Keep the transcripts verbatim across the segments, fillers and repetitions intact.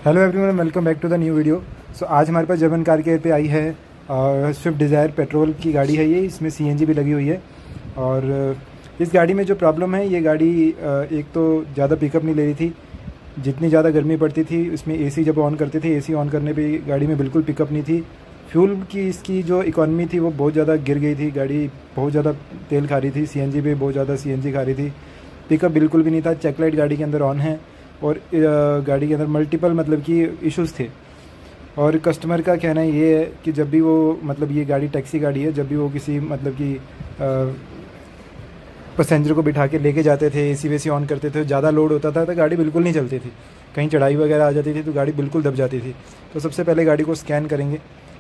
Hello everyone, welcome back to the new video. So आज हमारे पास German car care पे आई है स्विफ्ट डिज़ायर पेट्रोल की गाड़ी है। ये इसमें सीएनजी भी लगी हुई है। और uh, इस गाड़ी में जो प्रॉब्लम है, ये गाड़ी uh, एक तो ज़्यादा पिकअप नहीं ले रही थी। जितनी ज़्यादा गर्मी पड़ती थी उसमें एसी जब ऑन करते थे, एसी ऑन करने पे गाड़ी में बिल्कुल पिकअप नहीं थी। फ्यूल की इसकी जो इकॉनमी थी वो बहुत ज़्यादा गिर गई थी। गाड़ी बहुत ज़्यादा तेल खा रही थी, सीएनजी पे बहुत ज़्यादा सीएनजी खा रही थी। पिकअप बिल्कुल भी नहीं था। चेक लाइट गाड़ी के अंदर ऑन है और गाड़ी के अंदर मल्टीपल मतलब कि इश्यूज़ थे। और कस्टमर का कहना ये है कि जब भी वो मतलब ये गाड़ी टैक्सी गाड़ी है, जब भी वो किसी मतलब कि पैसेंजर को बिठा के लेके जाते थे, एसी वेसी ऑन करते थे, ज़्यादा लोड होता था तो गाड़ी बिल्कुल नहीं चलती थी। कहीं चढ़ाई वगैरह आ जाती थी तो गाड़ी बिल्कुल दब जाती थी। तो सबसे पहले गाड़ी को स्कैन करेंगे।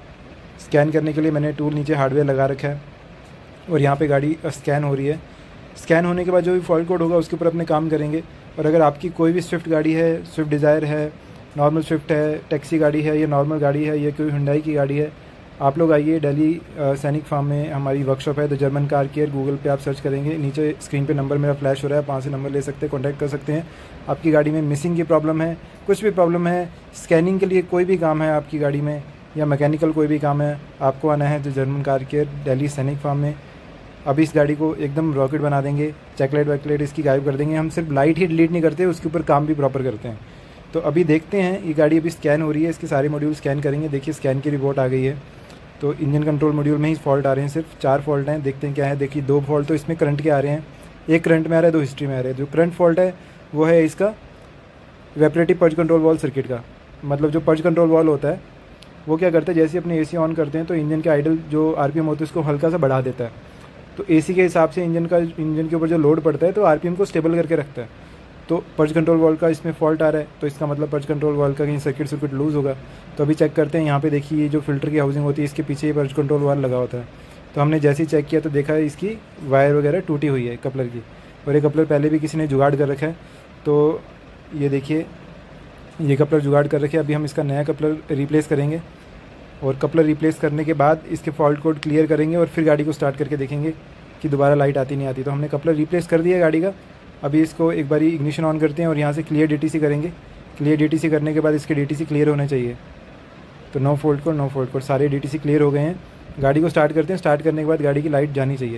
स्कैन करने के लिए मैंने टूल नीचे हार्डवेयर लगा रखा है और यहाँ पे गाड़ी स्कैन हो रही है। स्कैन होने के बाद जो भी फॉल्ट कोड होगा उसके ऊपर अपने काम करेंगे। और अगर आपकी कोई भी स्विफ्ट गाड़ी है, स्विफ्ट डिज़ायर है, नॉर्मल स्विफ्ट है, टैक्सी गाड़ी है, या नॉर्मल गाड़ी है, या कोई हुंडई की गाड़ी है, आप लोग आइए दिल्ली सैनिक फार्म में हमारी वर्कशॉप है। The German car care Google पे आप सर्च करेंगे, नीचे स्क्रीन पे नंबर मेरा फ्लैश हो रहा है, वहाँ से नंबर ले सकते हैं, कॉन्टैक्ट कर सकते हैं। आपकी गाड़ी में मिसिंग की प्रॉब्लम है, कुछ भी प्रॉब्लम है, स्कैनिंग के लिए कोई भी काम है आपकी गाड़ी में, या मैकेनिकल कोई भी काम है, आपको आना है the German car care Delhi Sainik farm में। अब इस गाड़ी को एकदम रॉकेट बना देंगे। चेकलाइट वैकलाइट इसकी गायब कर देंगे। हम सिर्फ लाइट ही डिलीट नहीं करते, उसके ऊपर काम भी प्रॉपर करते हैं। तो अभी देखते हैं, ये गाड़ी अभी स्कैन हो रही है, इसके सारे मॉड्यूल स्कैन करेंगे। देखिए स्कैन की रिपोर्ट आ गई है। तो इंजन कंट्रोल मॉड्यूल में ही फॉल्ट आ रहे हैं, सिर्फ चार फॉल्ट हैं। देखते हैं क्या है। देखिए दो फॉल्ट तो इसमें करंट के आ रहे हैं, एक करंट में आ रहा है, दो हिस्ट्री में आ रहे हैं। जो करंट फॉल्ट है वो है इसका evaporative purge control valve circuit का। मतलब जो पर्ज कंट्रोल वाल्व होता है वो क्या करता है, जैसे अपने एसी ऑन करते हैं तो इंजन के आइडल जो आरपीएम होते हैं उसको हल्का सा बढ़ा देता है। तो एसी के हिसाब से इंजन का इंजन के ऊपर जो लोड पड़ता है तो आरपीएम को स्टेबल करके रखता है। तो पर्ज कंट्रोल वाल्व का इसमें फॉल्ट आ रहा है, तो इसका मतलब पर्ज कंट्रोल वाल्व का कहीं सर्किट सर्किट लूज़ होगा। तो अभी चेक करते हैं। यहाँ पे देखिए ये जो फिल्टर की हाउसिंग होती है इसके पीछे ये पर्ज कंट्रोल वाल्व लगा होता है। तो हमने जैसे ही चेक किया तो देखा है इसकी वायर वगैरह टूटी हुई है कपलर की, और ये कपलर पहले भी किसी ने जुगाड़ कर रखा है। तो ये देखिए ये कपलर जुगाड़ कर रखे। अभी हम इसका नया कपलर रिप्लेस करेंगे और कपलर रिप्लेस करने के बाद इसके फॉल्ट कोड क्लियर करेंगे और फिर गाड़ी को स्टार्ट करके देखेंगे कि दोबारा लाइट आती नहीं आती। तो हमने कपलर रिप्लेस कर दिया गाड़ी का। अभी इसको एक बारी इग्निशन ऑन करते हैं और यहाँ से क्लियर डीटीसी करेंगे। क्लियर डीटीसी करने के बाद इसके डीटीसी क्लियर होने चाहिए। तो no fault code, no fault code, सारे डीटीसी क्लियर हो गए हैं। गाड़ी को स्टार्ट करते हैं। स्टार्ट करने के बाद गाड़ी की लाइट जानी चाहिए।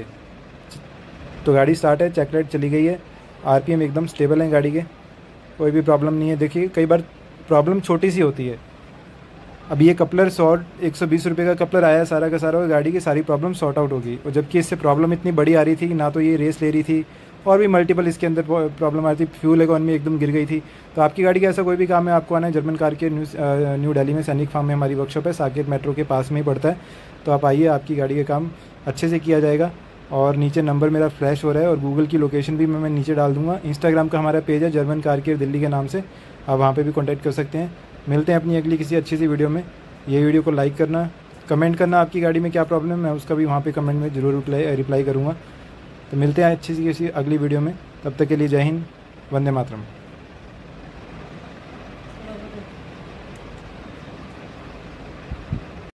तो गाड़ी स्टार्ट है, चेक लाइट चली गई है, आरपीएम एकदम स्टेबल है गाड़ी के, कोई भी प्रॉब्लम नहीं है। देखिए कई बार प्रॉब्लम छोटी सी होती है। अब ये कपलर सॉर्ट एक सौ बीस रुपये का कपलर आया सारा का सारा, और गाड़ी की सारी प्रॉब्लम सॉर्ट आउट होगी। और जबकि इससे प्रॉब्लम इतनी बड़ी आ रही थी कि ना तो ये रेस ले रही थी और भी मल्टीपल इसके अंदर प्रॉब्लम आ रही थी। फ्यूल इकॉनमी एकदम गिर गई थी। तो आपकी गाड़ी का ऐसा कोई भी काम है, आपको आना है जर्मन कार के न्यू न्यू दिल्ली में सैनिक फार्म में हमारी वर्कशॉप है। साकेत मेट्रो के पास में ही पड़ता है। तो आप आइए, आपकी गाड़ी का काम अच्छे से किया जाएगा। और नीचे नंबर मेरा फ्लैश हो रहा है और गूगल की लोकेशन भी मैं मैं नीचे डाल दूँगा। इंस्टाग्राम का हमारा पेज है जर्मन कार केयर दिल्ली के नाम से, आप वहाँ पर भी कॉन्टैक्ट कर सकते हैं। मिलते हैं अपनी अगली किसी अच्छी सी वीडियो में। ये वीडियो को लाइक करना, कमेंट करना आपकी गाड़ी में क्या प्रॉब्लम है, उसका भी वहाँ पे कमेंट में ज़रूर रिप्लाई रिप्लाई करूँगा। तो मिलते हैं अच्छी सी किसी अगली वीडियो में। तब तक के लिए जय हिंद, वंदे मातरम।